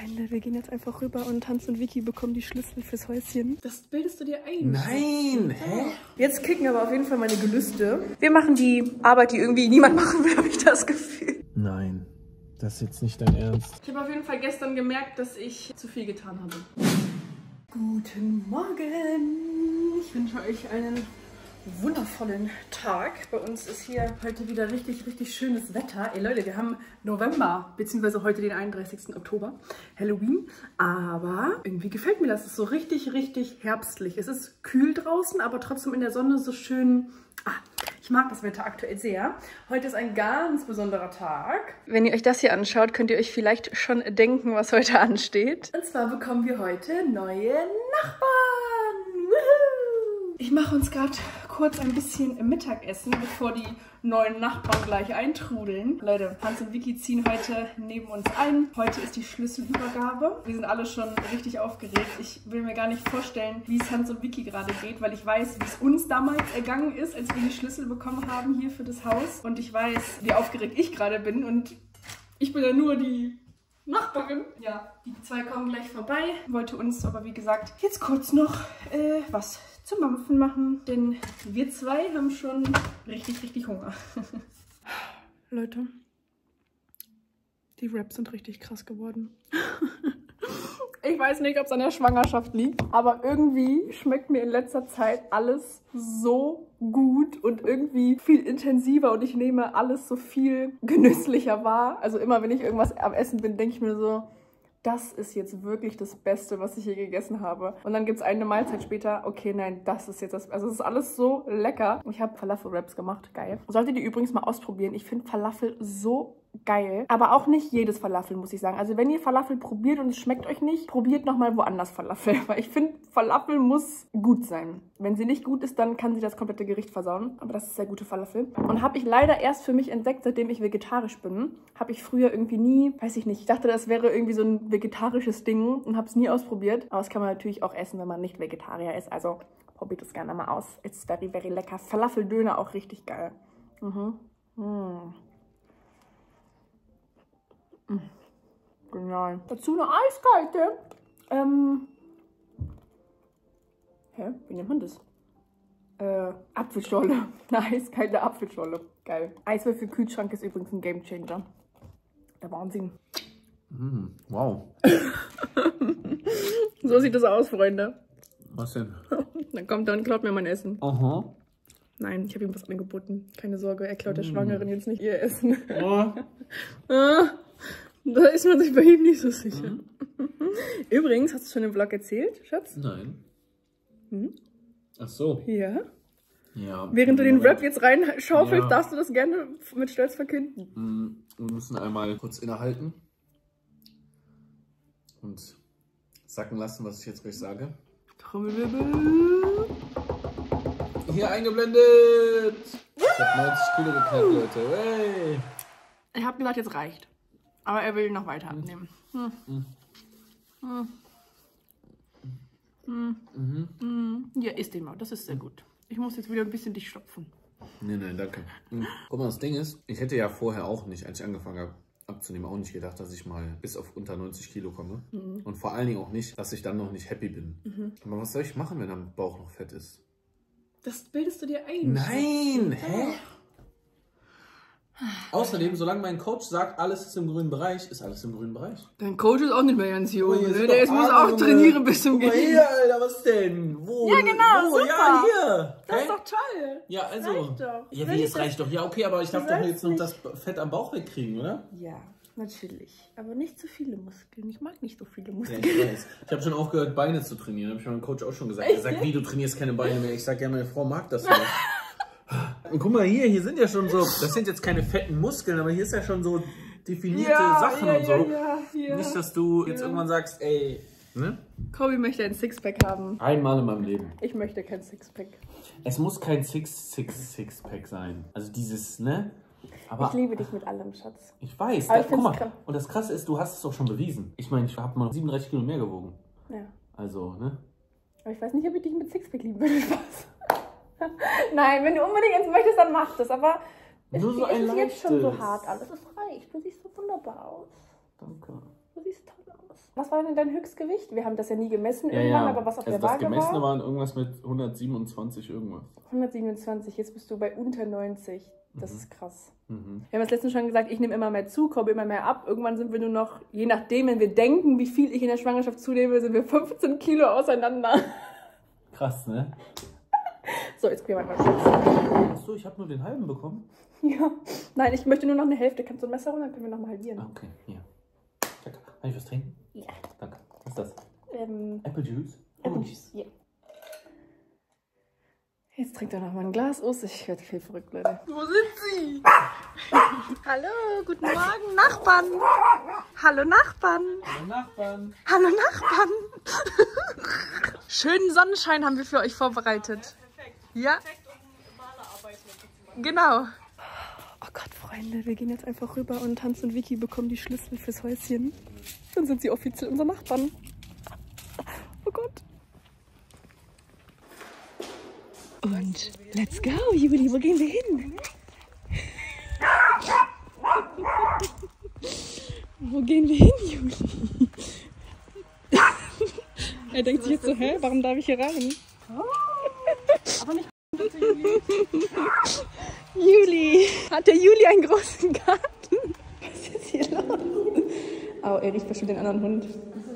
Freunde, wir gehen jetzt einfach rüber und Hans und Vicky bekommen die Schlüssel fürs Häuschen. Das bildest du dir ein. Nein, hä? Jetzt kicken aber auf jeden Fall meine Gelüste. Wir machen die Arbeit, die irgendwie niemand machen will, habe ich das Gefühl. Nein, das ist jetzt nicht dein Ernst. Ich habe auf jeden Fall gestern gemerkt, dass ich zu viel getan habe. Guten Morgen. Ich wünsche euch einen wundervollen Tag. Bei uns ist hier heute wieder richtig, richtig schönes Wetter. Ey Leute, wir haben November, beziehungsweise heute den 31. Oktober, Halloween. Aber irgendwie gefällt mir das. Es ist so richtig, richtig herbstlich. Es ist kühl draußen, aber trotzdem in der Sonne so schön. Ich mag das Wetter aktuell sehr. Heute ist ein ganz besonderer Tag. Wenn ihr euch das hier anschaut, könnt ihr euch vielleicht schon denken, was heute ansteht. Und zwar bekommen wir heute neue Nachbarn. Woohoo! Ich mache uns gerade kurz ein bisschen Mittagessen, bevor die neuen Nachbarn gleich eintrudeln. Leute, Hans und Vicky ziehen heute neben uns ein. Heute ist die Schlüsselübergabe. Wir sind alle schon richtig aufgeregt. Ich will mir gar nicht vorstellen, wie es Hans und Vicky gerade geht, weil ich weiß, wie es uns damals ergangen ist, als wir die Schlüssel bekommen haben hier für das Haus. Und ich weiß, wie aufgeregt ich gerade bin. Und ich bin ja nur die Nachbarin. Ja, die zwei kommen gleich vorbei. Wollte uns aber, wie gesagt, jetzt kurz noch was zum Mampfen machen, denn wir zwei haben schon richtig, richtig Hunger. Leute, die Wraps sind richtig krass geworden. Ich weiß nicht, ob es an der Schwangerschaft liegt, aber irgendwie schmeckt mir in letzter Zeit alles so gut und irgendwie viel intensiver und ich nehme alles so viel genüsslicher wahr. Also immer, wenn ich irgendwas am Essen bin, denke ich mir so, das ist jetzt wirklich das Beste, was ich je gegessen habe. Und dann gibt es eine Mahlzeit später, okay, nein, das ist jetzt das. Also es ist alles so lecker. Ich habe Falafel-Wraps gemacht, geil. Solltet ihr übrigens mal ausprobieren. Ich finde Falafel so geil. Aber auch nicht jedes Falafel, muss ich sagen. Also wenn ihr Falafel probiert und es schmeckt euch nicht, probiert nochmal woanders Falafel. Weil ich finde, Falafel muss gut sein. Wenn sie nicht gut ist, dann kann sie das komplette Gericht versauen. Aber das ist sehr gute Falafel. Und habe ich leider erst für mich entdeckt, seitdem ich vegetarisch bin. Habe ich früher irgendwie nie, weiß ich nicht, ich dachte, das wäre irgendwie so ein vegetarisches Ding und habe es nie ausprobiert. Aber das kann man natürlich auch essen, wenn man nicht Vegetarier ist. Also probiert es gerne mal aus. It's very, very lecker. Falafeldöner auch richtig geil. Genial. Dazu eine eiskalte. Wie nennt man das? Apfelscholle. Eine eiskalte Apfelscholle. Geil. Eiswürfel-Kühlschrank ist übrigens ein Gamechanger. Der Wahnsinn. Wow. So sieht es aus, Freunde. Was denn? Dann kommt er und klaut mir mein Essen. Aha. Nein, ich habe ihm was angeboten. Keine Sorge, er klaut der Schwangeren jetzt nicht ihr Essen. Oh. Da ist man sich bei ihm nicht so sicher. Übrigens, hast du schon im Vlog erzählt, Schatz? Nein. Ach so. Ja. Ja. Während du den Wrap jetzt reinschaufelst, darfst du das gerne mit Stolz verkünden. Wir müssen einmal kurz innehalten und sacken lassen, was ich jetzt gleich sage. Trommelwirbel. Hier eingeblendet. Ich habe 90 Kilo geknackt, Leute. Hey. Ich habe gesagt, jetzt reicht. Aber er will noch weiter abnehmen. Ja, isst den mal. Das ist sehr gut. Ich muss jetzt wieder ein bisschen dich stopfen. Nein, danke. Guck mal, das Ding ist, ich hätte ja vorher auch nicht, als ich angefangen habe abzunehmen, auch nicht gedacht, dass ich mal bis auf unter 90 Kilo komme. Und vor allen Dingen auch nicht, dass ich dann noch nicht happy bin. Aber was soll ich machen, wenn am Bauch noch Fett ist? Das bildest du dir ein. Nein! Hä? Außerdem, solange mein Coach sagt, alles ist im grünen Bereich, ist alles im grünen Bereich. Dein Coach ist auch nicht mehr ganz jung, hier ne? sind Der doch muss Arme, auch trainieren bis zum Guck mal Gehen. hier, Alter, was denn? Wo? Ja, genau, Wo? super. Ja, hier. Das Hä? ist doch toll. Ja, also. Reicht doch. Ja, wie, es reicht doch. Ja, okay, aber ich darf doch jetzt noch das Fett am Bauch wegkriegen, oder? Ja, natürlich. Aber nicht zu viele Muskeln. Ich mag nicht so viele Ja, Muskeln. ich weiß. Ich habe schon aufgehört, Beine zu trainieren. Habe ich meinem Coach auch schon gesagt. Er sagt, wie, du trainierst keine Beine mehr. Ich sage, ja, meine Frau mag das nicht. Und guck mal hier sind ja schon so, das sind jetzt keine fetten Muskeln, aber hier ist ja schon so definierte Sachen und so. Ja. Nicht, dass du jetzt irgendwann sagst, ey, ne? Kobi möchte ein Sixpack haben. Einmal in meinem Leben. Ich möchte kein Sixpack. Es muss kein Sixpack sein. Also dieses, ne? Aber Ich liebe dich mit allem, Schatz. ich weiß, Aber ich guck find's mal. Und das Krasse ist, du hast es doch schon bewiesen. Ich meine, ich habe mal 37 Kilo mehr gewogen. Ja. Also, ne? Aber ich weiß nicht, ob ich dich mit Sixpack lieben würde. Spaß. Nein, wenn du unbedingt eins möchtest, dann mach das. Aber es Nur so ein ist jetzt schon so leichtes. hart alles. Es reicht. Du siehst so wunderbar aus. Danke. Du siehst toll aus. Was war denn dein Höchstgewicht? Wir haben das ja nie gemessen irgendwann, aber was auf der Waage war? Das gemessene waren irgendwas mit 127 irgendwas. 127, jetzt bist du bei unter 90. Das ist krass. Wir haben das letztens schon gesagt, ich nehme immer mehr zu, komme immer mehr ab. Irgendwann sind wir nur noch, je nachdem, wenn wir denken, wie viel ich in der Schwangerschaft zunehme, sind wir 15 Kilo auseinander. Krass, ne? So, jetzt gehen wir mal kurz. Achso, ich habe nur den halben bekommen. Ja. Nein, ich möchte nur noch eine Hälfte. Kannst du ein Messer holen, dann können wir nochmal halbieren. Ah, okay, hier. Danke. Kann ich was trinken? Ja. Danke. Was ist das? Apple Juice? Juice, ja. Jetzt trinkt er noch mal ein Glas aus. Ich werde viel verrückt, Leute. Wo sind Sie? Hallo, guten Morgen, Nachbarn. Hallo, Nachbarn. Hallo, Nachbarn. Hallo, Nachbarn. Schönen Sonnenschein haben wir für euch vorbereitet. Perfekt. Ja. Perfekt, um Malerarbeit mitzumachen. Genau. Oh Gott, Freunde, wir gehen jetzt einfach rüber und Hans und Vicky bekommen die Schlüssel fürs Häuschen. Dann sind sie offiziell unsere Nachbarn. Oh Gott. Und let's go, Juli, wo gehen wir hin? Wo gehen wir hin, Juli? Er denkt sich jetzt so, hä, warum darf ich hier rein? Aber nicht Juli. Juli, hat der Juli einen großen Garten? Was ist hier los? Oh, er riecht bestimmt den anderen Hund.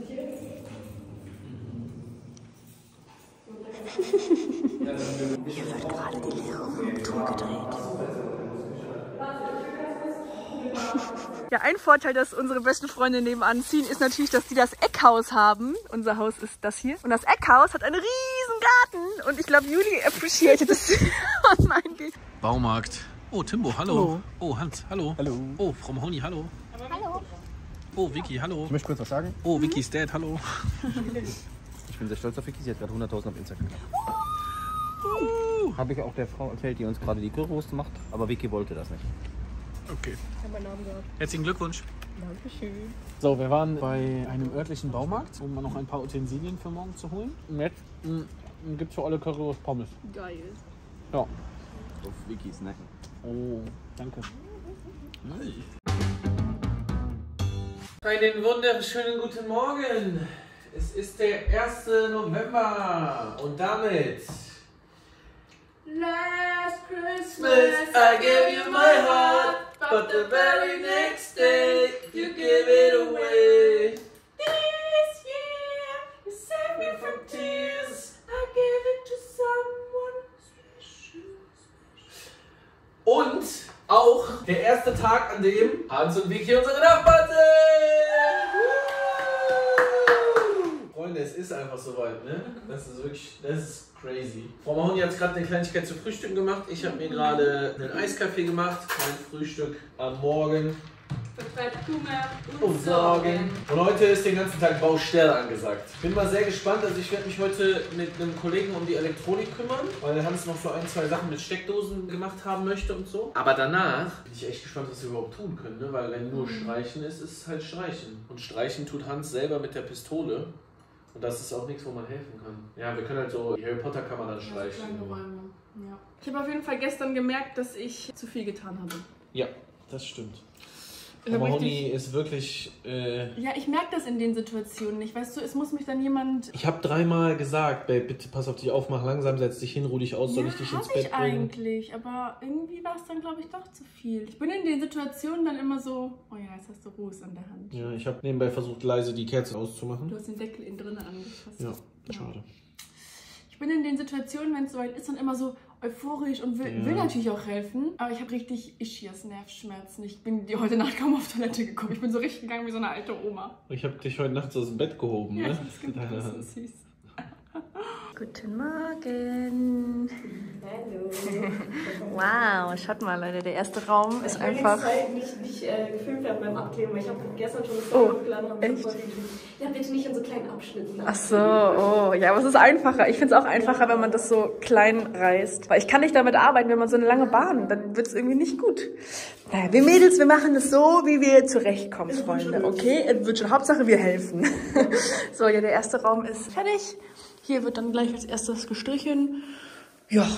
Hier wird gerade die leere Roomtour gedreht. Ja, ein Vorteil, dass unsere besten Freunde nebenan ziehen, ist natürlich, dass die das Eckhaus haben. Unser Haus ist das hier. Und das Eckhaus hat einen riesen Garten. Und ich glaube, Juli appreciated es. Oh nein, geht. Baumarkt. Oh, Timbo, hallo. Oh, Hans, hallo. Hallo. Oh, Frau Mahoney, hallo. Hallo. Oh, Vicky, hallo. Ich möchte kurz was sagen. Oh, Vickys Dad, hallo. Ich bin sehr stolz auf Vicky, sie hat gerade 100.000 auf Instagram. Habe ich auch der Frau erzählt, die uns gerade die Currywurst macht, aber Vicky wollte das nicht. Okay. Ich habe meinen Namen gehört. Herzlichen Glückwunsch. Dankeschön. So, wir waren bei einem örtlichen Baumarkt, um noch ein paar Utensilien für morgen zu holen. Und jetzt gibt es für alle Currywurst Pommes. Geil. Ja. Auf Vickys Nacken. Oh, danke. Einen wunderschönen guten Morgen. Es ist der 1. November und damit Last Christmas I gave you my heart, but the very next day you gave it away. This year you saved me from tears. I gave it to someone special. Und auch der erste Tag, an dem Hans und Vicky unsere Nachbarn sind. Freunde, es ist einfach soweit, ne? Das ist wirklich, das ist crazy. Frau Mahoney hat gerade eine Kleinigkeit zu Frühstück gemacht. Ich habe mir gerade einen Eiskaffee gemacht. Mein Frühstück am Morgen. Vertreibt Kummer Und Sorgen. Und heute ist den ganzen Tag Baustelle angesagt. Bin mal sehr gespannt. Also ich werde mich heute mit einem Kollegen um die Elektronik kümmern, weil Hans noch so ein, zwei Sachen mit Steckdosen gemacht haben möchte und so. Aber danach bin ich echt gespannt, was wir überhaupt tun können, ne? Weil wenn nur Streichen ist, ist es halt Streichen. Und Streichen tut Hans selber mit der Pistole. Und das ist auch nichts, wo man helfen kann. Ja, wir können halt so, die Harry Potter kann man dann streichen. Ja. Ich habe auf jeden Fall gestern gemerkt, dass ich zu viel getan habe. Ja, das stimmt. Mahoney ist wirklich... Ja, ich merke das in den Situationen nicht. Weißt du, es muss mich dann jemand... Ich habe dreimal gesagt, Babe, bitte pass auf dich auf, mach langsam, setz dich hin, ruh dich aus, soll ich dich ins Bett bringen? Eigentlich, aber irgendwie war es dann, glaube ich, doch zu viel. Ich bin in den Situationen dann immer so, oh ja, jetzt hast du Ruß an der Hand. Ja, ich habe nebenbei versucht, leise die Kerze auszumachen. Du hast den Deckel innen drinnen angefasst. Ja, schade. Ich bin in den Situationen, wenn es soweit ist, dann immer so euphorisch und will natürlich auch helfen. Aber ich habe richtig Ischias, Nervschmerzen. Ich bin heute Nacht kaum auf Toilette gekommen. Ich bin so richtig gegangen wie so eine alte Oma. Ich habe dich heute nachts aus dem Bett gehoben, ja, ne? Das ist so süß. Guten Morgen. Hallo. Wow, schaut mal, Leute, der erste Raum ist einfach... Ich nicht gefilmt habe beim Abkleben, weil ich habe gestern schon das Video hochgeladen und echt? Ja, bitte nicht in so kleinen Abschnitten. Ach so, oh, ja, aber es ist einfacher. Ich finde es auch einfacher, wenn man das so klein reißt. Weil ich kann nicht damit arbeiten, wenn man so eine lange Bahn, dann wird es irgendwie nicht gut. Naja, wir Mädels, wir machen es so, wie wir zurechtkommen, Freunde, okay? Es wird schon, Hauptsache wir helfen. So, ja, der erste Raum ist fertig. Hier wird dann gleich als erstes gestrichen. Ja,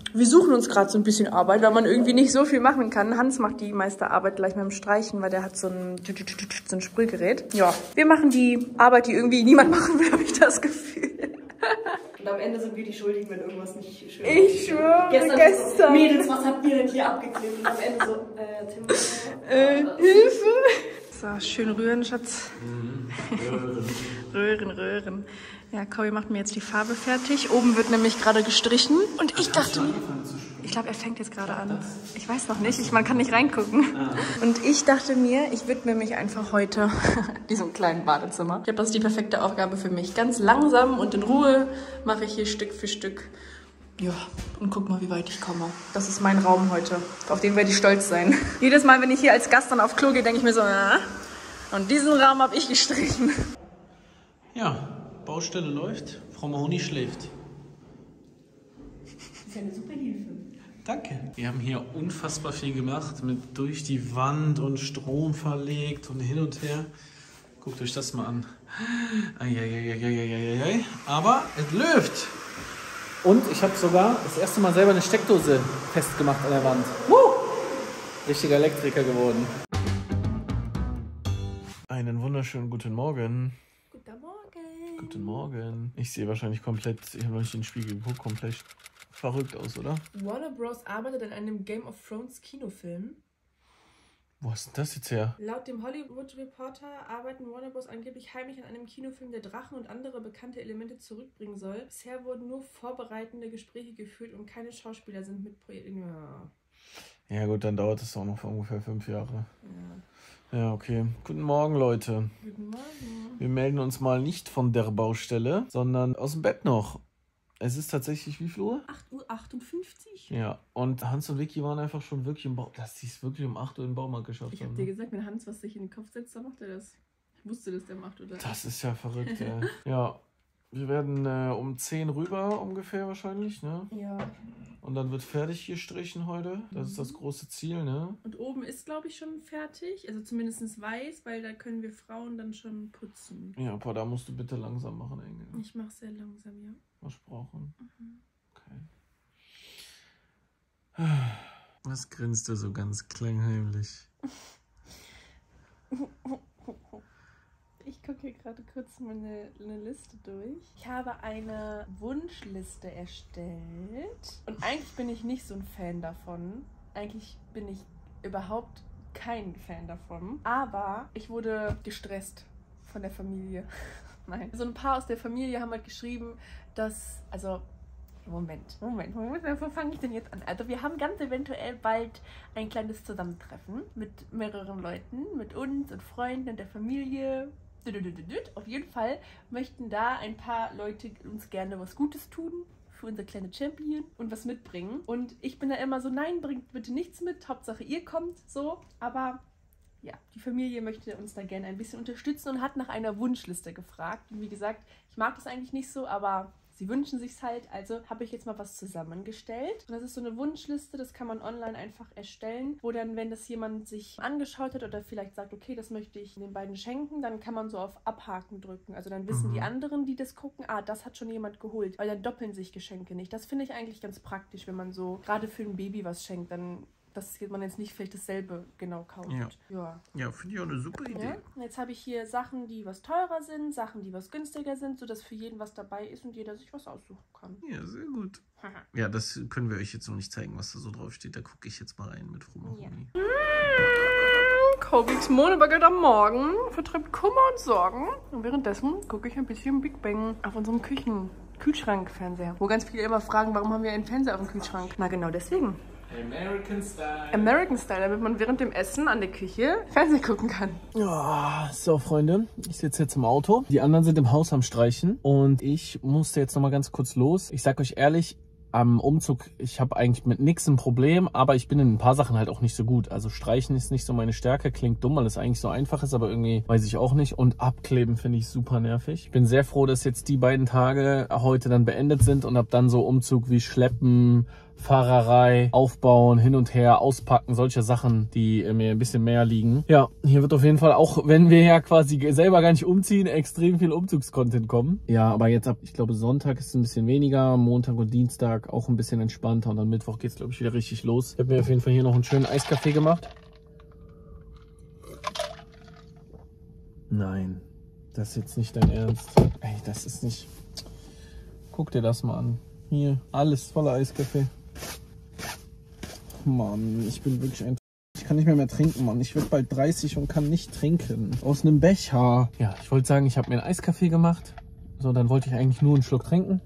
Wir suchen uns gerade so ein bisschen Arbeit, weil man irgendwie nicht so viel machen kann. Hans macht die meiste Arbeit gleich mit dem Streichen, weil der hat so ein Sprühgerät. Ja, wir machen die Arbeit, die irgendwie niemand machen will, habe ich das Gefühl. Und am Ende sind wir die Schuldigen, wenn irgendwas nicht schön ist. Ich schwöre, gestern. So, Mädels, was habt ihr denn hier abgeklebt? Und am Ende so, Tim. Hilfe. So, schön rühren, Schatz. Röhren. Ja, Cory macht mir jetzt die Farbe fertig. Oben wird nämlich gerade gestrichen. Und ich dachte, ich glaube, er fängt jetzt gerade an. Ich weiß noch nicht, man kann nicht reingucken. Und ich dachte mir, ich widme mich einfach heute diesem kleinen Badezimmer. Ich glaube, das ist die perfekte Aufgabe für mich. Ganz langsam und in Ruhe mache ich hier Stück für Stück. Ja, und guck mal, wie weit ich komme. Das ist mein Raum heute. Auf den werde ich stolz sein. Jedes Mal, wenn ich hier als Gast dann auf Klo gehe, denke ich mir so, und diesen Raum habe ich gestrichen. Ja, Baustelle läuft. Frau Mahoney schläft. Das ist ja eine super Hilfe. Danke. Wir haben hier unfassbar viel gemacht, mit durch die Wand und Strom verlegt und hin und her. Guckt euch das mal an. Eieieiei. Aber es läuft. Und ich habe sogar das erste Mal selber eine Steckdose festgemacht an der Wand. Richtiger Elektriker geworden. Einen wunderschönen guten Morgen. Guten Morgen. Guten Morgen. Ich sehe wahrscheinlich komplett, ich habe noch nicht in den Spiegel geguckt, komplett verrückt aus, oder? Warner Bros. Arbeitet an einem Game of Thrones Kinofilm. Wo ist denn das jetzt her? Laut dem Hollywood Reporter arbeiten Warner Bros. Angeblich heimlich an einem Kinofilm, der Drachen und andere bekannte Elemente zurückbringen soll. Bisher wurden nur vorbereitende Gespräche geführt und keine Schauspieler sind mit Projekten. Ja gut, dann dauert es auch noch ungefähr 5 Jahre. Ja, okay. Guten Morgen, Leute. Guten Morgen. Wir melden uns mal nicht von der Baustelle, sondern aus dem Bett noch. Es ist tatsächlich wie viel Uhr? 8:58 Uhr. Ja, und Hans und Vicky waren einfach schon wirklich im Baumarkt. Dass sie es wirklich um 8 Uhr in den Baumarkt geschafft Ich haben. hab dir gesagt, wenn Hans was sich in den Kopf setzt, dann macht er das. Ich wusste, dass der macht, oder? Das ist ja verrückt, ey. Ja, wir werden um 10 rüber ungefähr wahrscheinlich, ne? Ja. Und dann wird fertig gestrichen heute. Das ist das große Ziel, ne? Und oben ist, glaube ich, schon fertig. Also zumindest weiß, weil da können wir Frauen dann schon putzen. Ja, aber da musst du bitte langsam machen, Engel. Ich mache sehr langsam, ja. Versprochen. Okay. Was grinst du so ganz klangheimlich? Ich gucke hier gerade kurz meine Liste durch. Ich habe eine Wunschliste erstellt. Und eigentlich bin ich nicht so ein Fan davon. Eigentlich bin ich überhaupt kein Fan davon. Aber ich wurde gestresst von der Familie. Nein. So ein paar aus der Familie haben halt geschrieben, dass... Also, Moment. Wo fange ich denn jetzt an? Also wir haben ganz eventuell bald ein kleines Zusammentreffen mit mehreren Leuten, mit uns und Freunden und der Familie. Auf jeden Fall möchten da ein paar Leute uns gerne was Gutes tun für unser kleine Champion und was mitbringen. Und ich bin da immer so, nein, bringt bitte nichts mit, Hauptsache ihr kommt, so. Aber ja, die Familie möchte uns da gerne ein bisschen unterstützen und hat nach einer Wunschliste gefragt. Und wie gesagt, ich mag das eigentlich nicht so, aber sie wünschen sich's halt, also habe ich jetzt mal was zusammengestellt. Und das ist so eine Wunschliste, das kann man online einfach erstellen, wo dann, wenn das jemand sich angeschaut hat oder vielleicht sagt, okay, das möchte ich den beiden schenken, dann kann man so auf Abhaken drücken. Also dann wissen die anderen, die das gucken, das hat schon jemand geholt, weil dann doppeln sich Geschenke nicht. Das finde ich eigentlich ganz praktisch, wenn man so gerade für ein Baby was schenkt, dann dass man jetzt nicht vielleicht dasselbe genau kauft. Ja, finde ich auch eine super Idee. Ja. Jetzt habe ich hier Sachen, die was teurer sind, Sachen, die was günstiger sind, sodass für jeden was dabei ist und jeder sich was aussuchen kann. Ja, sehr gut. Ja, das können wir euch jetzt noch nicht zeigen, was da so drauf steht. Da gucke ich jetzt mal rein mit Frau Mahoney. Kovics Mohnebugget am Morgen vertreibt Kummer und Sorgen. Und währenddessen gucke ich ein bisschen Big Bang auf unserem Kühlschrank-Fernseher. Wo ganz viele immer fragen, warum haben wir einen Fernseher auf dem Kühlschrank? Na genau deswegen. American Style. American Style, damit man während dem Essen an der Küche Fernsehen gucken kann. Ja, so Freunde, ich sitze jetzt im Auto. Die anderen sind im Haus am Streichen und ich musste jetzt noch mal ganz kurz los. Ich sag euch ehrlich, am Umzug, ich habe eigentlich mit nichts ein Problem, aber ich bin in ein paar Sachen halt auch nicht so gut. Also Streichen ist nicht so meine Stärke, klingt dumm, weil es eigentlich so einfach ist, aber irgendwie weiß ich auch nicht. Und Abkleben finde ich super nervig. Ich bin sehr froh, dass jetzt die beiden Tage heute dann beendet sind und ab dann so Umzug wie Schleppen, Fahrerei, aufbauen, hin und her, auspacken, solche Sachen, die mir ein bisschen mehr liegen. Ja, hier wird auf jeden Fall, auch wenn wir ja quasi selber gar nicht umziehen, extrem viel Umzugscontent kommen. Ja, aber jetzt ab, ich glaube, Sonntag ist es ein bisschen weniger, Montag und Dienstag auch ein bisschen entspannter und dann Mittwoch geht es, glaube ich, wieder richtig los. Ich habe mir auf jeden Fall hier noch einen schönen Eiskaffee gemacht. Nein, das ist jetzt nicht dein Ernst. Ey, das ist nicht... Guck dir das mal an. Hier, alles voller Eiskaffee. Mann, ich bin wirklich ein... Ich kann nicht mehr trinken, Mann. Ich werde bald 30 und kann nicht trinken. Aus einem Becher. Ja, ich wollte sagen, ich habe mir einen Eiskaffee gemacht. So, dann wollte ich eigentlich nur einen Schluck trinken.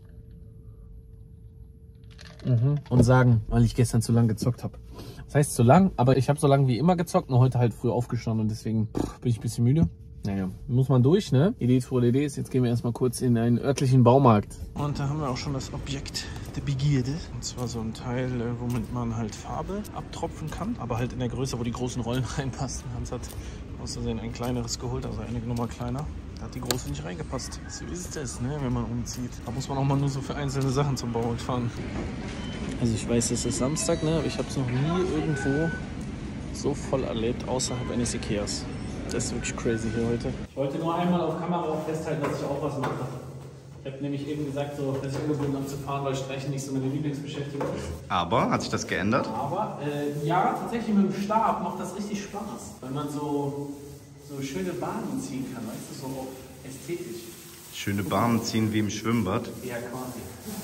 Und sagen, weil ich gestern zu lang gezockt habe. Das heißt zu lang, aber ich habe so lange wie immer gezockt, nur heute halt früh aufgestanden und deswegen bin ich ein bisschen müde. Naja, muss man durch, ne? Idee für Idee. Jetzt gehen wir erstmal kurz in einen örtlichen Baumarkt. Und da haben wir auch schon das Objekt der Begierde. Und zwar so ein Teil, womit man halt Farbe abtropfen kann. Aber halt in der Größe, wo die großen Rollen reinpassen. Hans hat aus Versehen ein kleineres geholt, also eine Nummer kleiner. Da hat die große nicht reingepasst. So ist es, ne, wenn man umzieht. Da muss man auch mal nur so für einzelne Sachen zum Baumarkt fahren. Also ich weiß, es ist Samstag, ne? Aber ich habe es noch nie irgendwo so voll erlebt, außerhalb eines Ikeas. Das ist wirklich crazy hier heute. Ich wollte nur einmal auf Kamera auch festhalten, dass ich auch was mache. Ich habe nämlich eben gesagt, so, dass ich angeboten habe zu fahren, weil Streichen nicht so meine Lieblingsbeschäftigung ist. Aber, hat sich das geändert? Aber, ja, tatsächlich mit dem Stab macht das richtig Spaß. Weil man so schöne Bahnen ziehen kann, weißt du, so auch ästhetisch. Schöne Bahnen ziehen wie im Schwimmbad? Ja, quasi.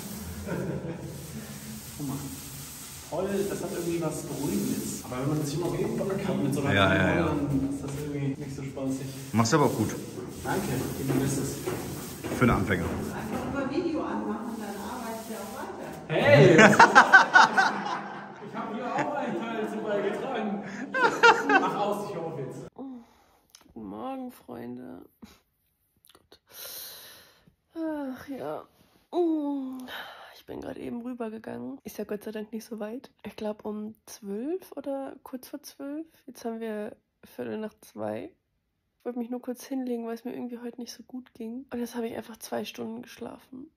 Guck mal. Voll, das hat irgendwie was Beruhigendes. Aber wenn man das immer aufpacken kann mit so einer ja. dann ist das irgendwie nicht so spaßig. Machst du aber auch gut. Danke, du bist es. Für einen Anfänger. Einfach über Video anmachen, dann arbeitet ihr auch weiter. Hey! Ich habe hier auch einen Teil zu beigetragen. Mach aus, ich höre auf jetzt. Guten Morgen, Freunde. Gut. Ach ja. Ich bin gerade eben rübergegangen. Ist ja Gott sei Dank nicht so weit. Ich glaube um 12 oder kurz vor 12. Jetzt haben wir 1:45. Ich wollte mich nur kurz hinlegen, weil es mir irgendwie heute nicht so gut ging. Und jetzt habe ich einfach 2 Stunden geschlafen.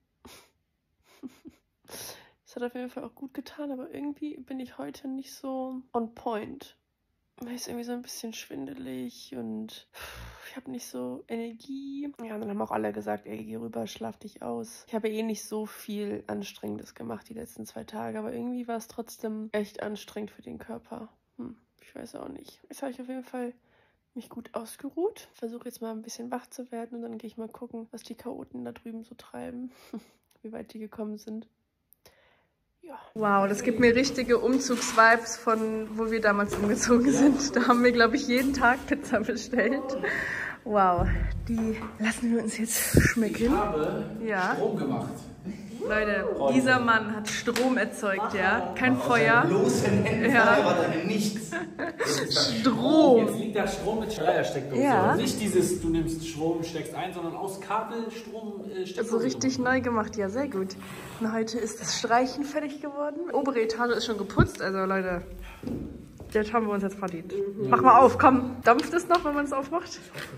Das hat auf jeden Fall auch gut getan, aber irgendwie bin ich heute nicht so on point. Mir ist irgendwie so ein bisschen schwindelig und ich habe nicht so Energie. Ja, und dann haben auch alle gesagt, ey, geh rüber, schlaf dich aus. Ich habe eh nicht so viel Anstrengendes gemacht die letzten 2 Tage, aber irgendwie war es trotzdem echt anstrengend für den Körper. Ich weiß auch nicht. Jetzt habe ich auf jeden Fall mich gut ausgeruht. Versuche jetzt mal ein bisschen wach zu werden und dann gehe ich mal gucken, was die Chaoten da drüben so treiben. Wie weit die gekommen sind. Ja. Wow, das gibt mir richtige Umzugsvibes von, wo wir damals umgezogen sind. Da haben wir, glaube ich, jeden Tag Pizza bestellt. Wow, die lassen wir uns jetzt schmecken. Ich habe Strom gemacht. Leute, dieser Mann hat Strom erzeugt, ja? Kein Feuer. Nichts. Strom. Jetzt liegt da Strom mit Schleiersteckdose. Ja. Nicht dieses, du nimmst Strom, steckst ein, sondern aus Kabel Strom steckst. So richtig neu gemacht, ja, sehr gut. Und heute ist das Streichen fertig geworden. Obere Etage ist schon geputzt, also Leute, das haben wir uns jetzt verdient. Mach mal auf, komm. Dampft es noch, wenn man es aufmacht?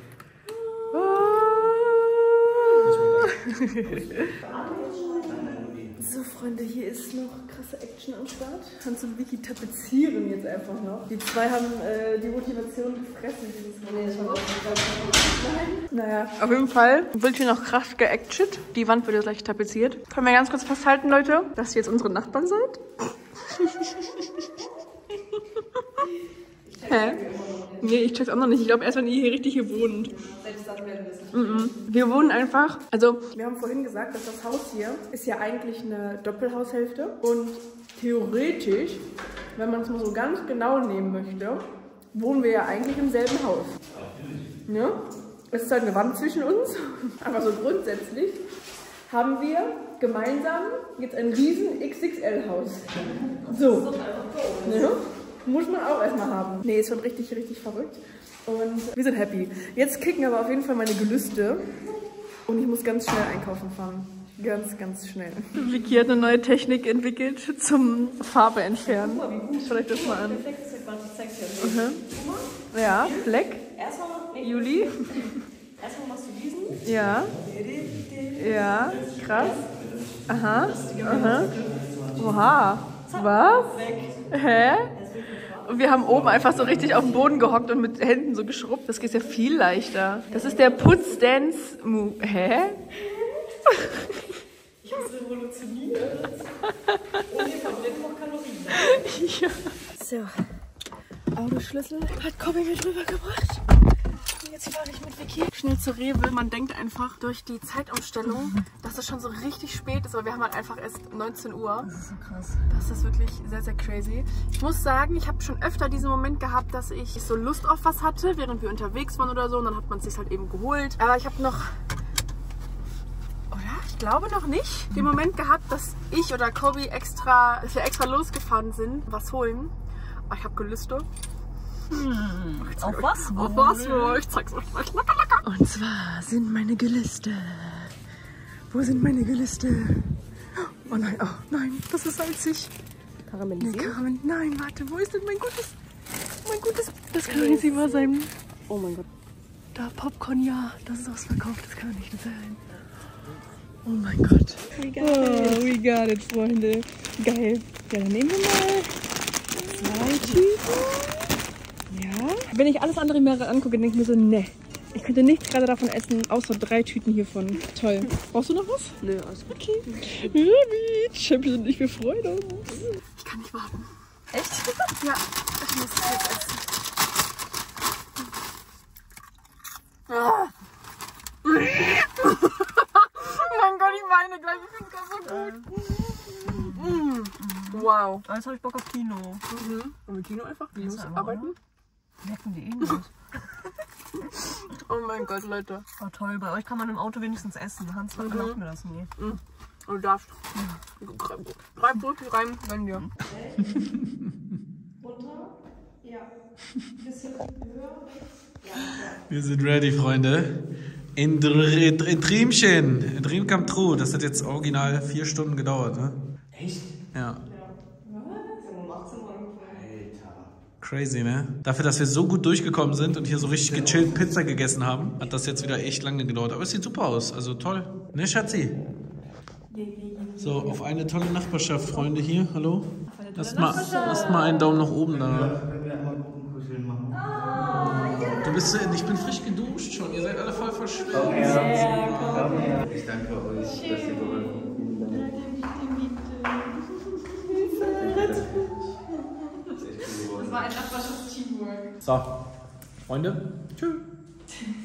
So, Freunde, hier ist noch krasse Action am Start. Hans und Vicky tapezieren jetzt einfach noch. Die zwei haben die Motivation gefressen dieses Mal. Naja, auf jeden Fall wird hier noch krass geactet. Die Wand wird jetzt gleich tapeziert. Können wir ganz kurz festhalten, Leute, dass ihr jetzt unsere Nachbarn seid? Hä? Nee, ich check's auch noch nicht. Ich glaube erst, wenn ihr hier richtig hier wohnt. Wir wohnen einfach, also wir haben vorhin gesagt, dass das Haus hier ist ja eigentlich eine Doppelhaushälfte und theoretisch, wenn man es mal so ganz genau nehmen möchte, wohnen wir ja eigentlich im selben Haus. Ja? Es ist halt eine Wand zwischen uns, aber so grundsätzlich haben wir gemeinsam jetzt ein riesen XXL-Haus. So. Ja? Muss man auch erstmal haben. Nee, ist schon richtig, richtig verrückt. Und wir sind happy. Jetzt kicken aber auf jeden Fall meine Gelüste. Und ich muss ganz schnell einkaufen fahren. Ganz, ganz schnell. Vicky hat eine neue Technik entwickelt zum Farbe entfernen. Schaut euch das mal an. Ja, Fleck. Juli. Erstmal machst du diesen. Ja. Ja, krass. Aha. Aha. Oha. Was? Hä? Und wir haben oben einfach so richtig auf dem Boden gehockt und mit Händen so geschrubbt. Das geht ja viel leichter. Das ist der Putz-Dance-Move. Hä? Ich muss revolutionieren. Und hier verbrennt noch Kalorien. Ja. So, Autoschlüssel hat Kobi mit rübergebracht. Jetzt fahre ich mit Vicky schnell zu Rewe. Man denkt einfach durch die Zeitumstellung, dass es schon so richtig spät ist, aber wir haben halt einfach erst 19 Uhr. Das ist so krass. Das ist wirklich sehr, sehr crazy. Ich muss sagen, ich habe schon öfter diesen Moment gehabt, dass ich so Lust auf was hatte, während wir unterwegs waren oder so. Und dann hat man es sich halt eben geholt. Aber ich habe noch... Oder? Ich glaube noch nicht. Den Moment gehabt, dass ich oder Kobi dass wir extra losgefahren sind, was holen. Aber ich habe Gelüste. Auf was? Auf was? Ich zeig's euch mal. Und zwar sind meine Gelüste. Wo sind meine Gelüste? Oh nein, das ist salzig. Karamellisiert? Nee, nein, warte, wo ist denn mein gutes, das kann nicht immer sein. Oh mein Gott. Da, Popcorn, ja, das ist ausverkauft, das kann nicht sein. Oh mein Gott. We got it, Freunde. Geil. Ja, dann nehmen wir mal 2 Tüten. Ja. Wenn ich alles andere mir angucke, denke ich mir so, ne. Ich könnte nichts gerade davon essen, außer 3 Tüten hiervon. Toll. Brauchst du noch was? Nö, alles gut. Okay. Ja, Champion und ich, wir freuen uns. Ich kann nicht warten. Echt? Ja, ich muss es jetzt essen. Ah. Oh mein Gott, ich weine gleich. Ich finde das so gut. Wow. Jetzt habe ich Bock auf Kino. Wollen wir Kino einfach? Wir müssen einfach, arbeiten. Merken die eh nicht. Oh mein Gott, Leute. Oh toll, bei euch kann man im Auto wenigstens essen. Hans verlangt mir das nie. Du darfst. Greif wirklich rein, wenn dir. Runter? Ja. Bisschen höher. Wir sind ready, Freunde. In Triemchen. In Dream Come True. Das hat jetzt original 4 Stunden gedauert, ne? Echt? Ja. Um 18 Uhr angefangen. Crazy, ne? Dafür, dass wir so gut durchgekommen sind und hier so richtig gechillt Pizza gegessen haben, hat das jetzt wieder echt lange gedauert. Aber es sieht super aus. Also toll. Ne, Schatzi? So, auf eine tolle Nachbarschaft, Freunde hier. Hallo? Lasst mal einen Daumen nach oben da. Du bist, ich bin frisch geduscht schon. Ihr seid alle voll verschwitzt. Ich danke euch, dass ihr geholfen Das war ein Nachbarschaftsteamwork. So, Freunde. Tschüss.